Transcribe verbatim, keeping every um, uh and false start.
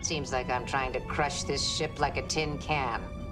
Seems like I'm trying to crush this ship like a tin can.